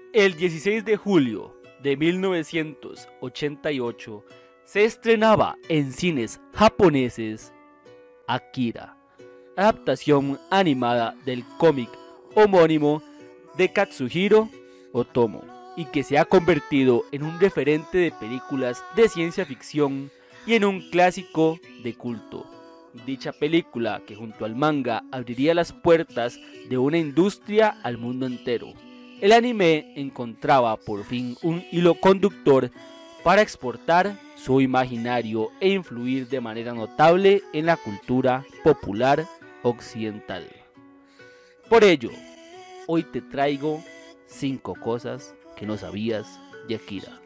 El 16 de julio de 1988 se estrenaba en cines japoneses Akira, adaptación animada del cómic homónimo de Katsuhiro Otomo, y que se ha convertido en un referente de películas de ciencia ficción y en un clásico de culto. Dicha película, que junto al manga abriría las puertas de una industria al mundo entero. El anime encontraba por fin un hilo conductor para exportar su imaginario e influir de manera notable en la cultura popular occidental. Por ello, hoy te traigo 5 cosas que no sabías de Akira.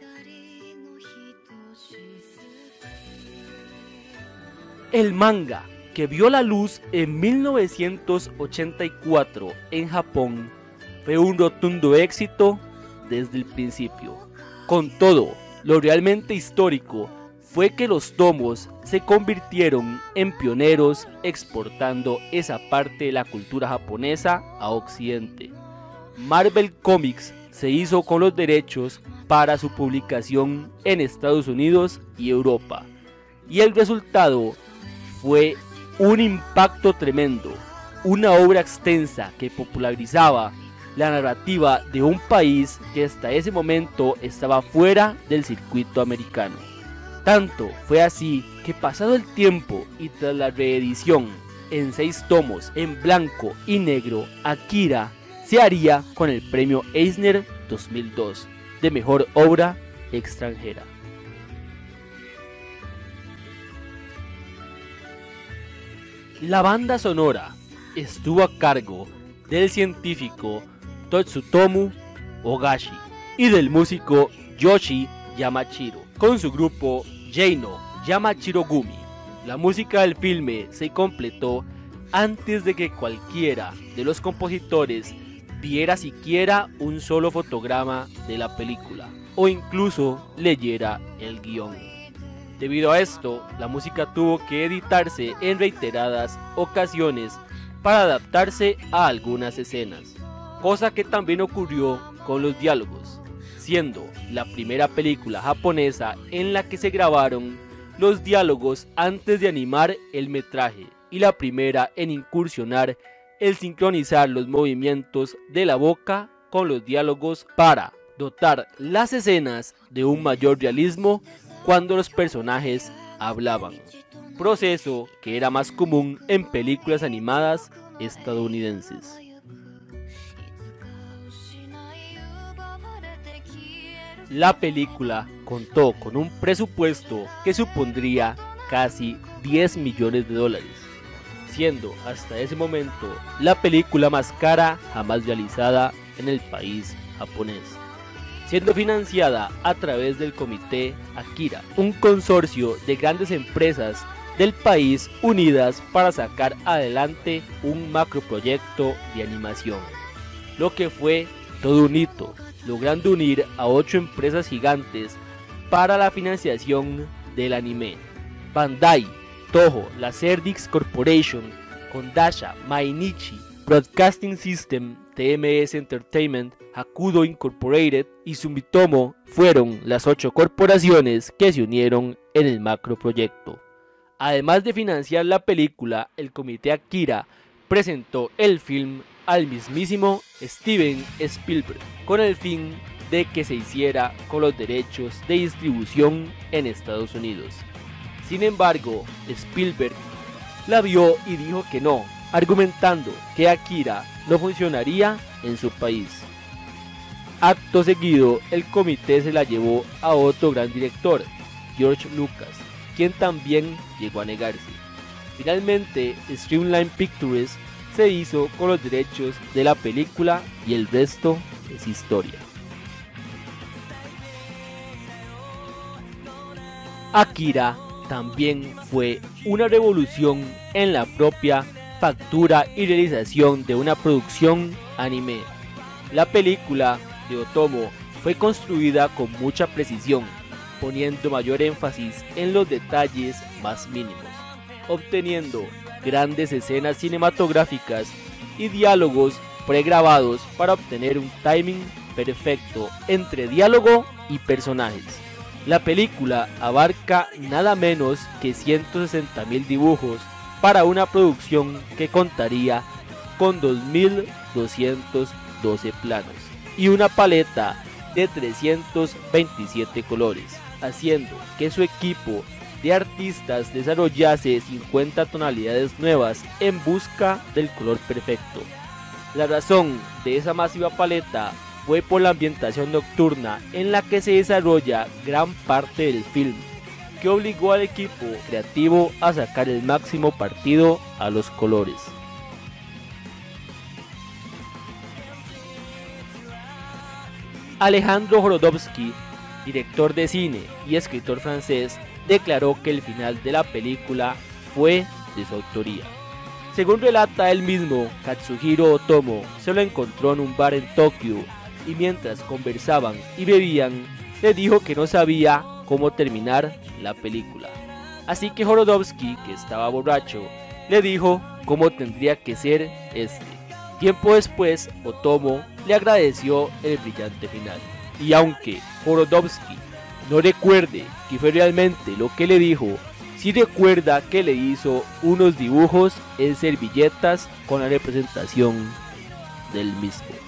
El manga, que vio la luz en 1984 en Japón, fue un rotundo éxito desde el principio. Con todo, lo realmente histórico fue que los tomos se convirtieron en pioneros exportando esa parte de la cultura japonesa a Occidente. Marvel Comics se hizo con los derechos para su publicación en Estados Unidos y Europa, y el resultado fue un impacto tremendo, una obra extensa que popularizaba la narrativa de un país que hasta ese momento estaba fuera del circuito americano. Tanto fue así que, pasado el tiempo y tras la reedición en 6 tomos en blanco y negro, Akira se haría con el premio Eisner 2002 de mejor obra extranjera. La banda sonora estuvo a cargo del científico Totsutomu Ogashi y del músico Yoshi Yamashiro con su grupo Geino Yamashiro-gumi. La música del filme se completó antes de que cualquiera de los compositores viera siquiera un solo fotograma de la película o incluso leyera el guión. Debido a esto, la música tuvo que editarse en reiteradas ocasiones para adaptarse a algunas escenas, cosa que también ocurrió con los diálogos, siendo la primera película japonesa en la que se grabaron los diálogos antes de animar el metraje y la primera en incursionar el sincronizar los movimientos de la boca con los diálogos para dotar las escenas de un mayor realismo cuando los personajes hablaban, proceso que era más común en películas animadas estadounidenses. La película contó con un presupuesto que supondría casi 10 millones de dólares, siendo hasta ese momento la película más cara jamás realizada en el país japonés, siendo financiada a través del Comité Akira, un consorcio de grandes empresas del país unidas para sacar adelante un macroproyecto de animación, lo que fue todo un hito, logrando unir a 8 empresas gigantes para la financiación del anime: Bandai, Toho, la Cerdix Corporation, Kondasha, Mainichi, Broadcasting System, TMS Entertainment, Hakudo Incorporated y Sumitomo fueron las 8 corporaciones que se unieron en el macroproyecto. Además de financiar la película, el Comité Akira presentó el film al mismísimo Steven Spielberg, con el fin de que se hiciera con los derechos de distribución en Estados Unidos. Sin embargo, Spielberg la vio y dijo que no, argumentando que Akira no funcionaría en su país. Acto seguido, el comité se la llevó a otro gran director, George Lucas, quien también llegó a negarse. Finalmente, Streamline Pictures se hizo con los derechos de la película y el resto es historia. Akira también fue una revolución en la propia factura y realización de una producción anime. La película de Otomo fue construida con mucha precisión, poniendo mayor énfasis en los detalles más mínimos, obteniendo grandes escenas cinematográficas y diálogos pregrabados para obtener un timing perfecto entre diálogo y personajes. La película abarca nada menos que 160.000 dibujos para una producción que contaría con 2.212 planos y una paleta de 327 colores, haciendo que su equipo de artistas desarrollase 50 tonalidades nuevas en busca del color perfecto. La razón de esa masiva paleta fue por la ambientación nocturna en la que se desarrolla gran parte del film, que obligó al equipo creativo a sacar el máximo partido a los colores. Alejandro Jodorowsky, director de cine y escritor francés, declaró que el final de la película fue de su autoría. Según relata él mismo, Katsuhiro Otomo se lo encontró en un bar en Tokio y mientras conversaban y bebían, le dijo que no sabía cómo terminar la película. Así que Jodorowsky, que estaba borracho, le dijo cómo tendría que ser este. Tiempo después, Otomo le agradeció el brillante final. Y aunque Jodorowsky no recuerde que fue realmente lo que le dijo, sí recuerda que le hizo unos dibujos en servilletas con la representación del mismo.